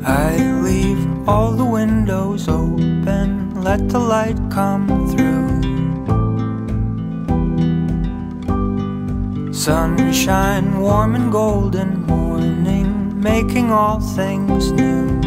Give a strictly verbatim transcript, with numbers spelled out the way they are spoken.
I leave all the windows open, let the light come through. Sunshine, warm and golden morning, making all things new.